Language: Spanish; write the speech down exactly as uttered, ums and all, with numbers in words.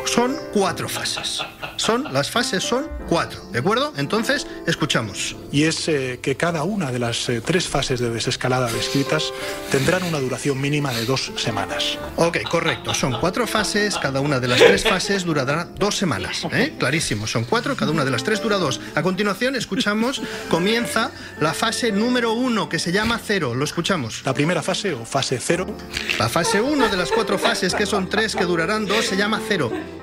son cuatro fases. Son, las fases son cuatro, ¿de acuerdo? Entonces, escuchamos. Y es eh, que cada una de las eh, tres fases de desescalada descritas tendrán una duración mínima de dos semanas. Ok, correcto. Son cuatro fases, cada una de las tres fases durará dos semanas. ¿eh? Clarísimo, son cuatro, cada una de las tres dura dos. A continuación, escuchamos, comienza la fase número uno, que se llama cero. Lo escuchamos. La primera fase, o fase cero. La fase uno de las cuatro fases, que son tres, que durarán dos, se llama cero.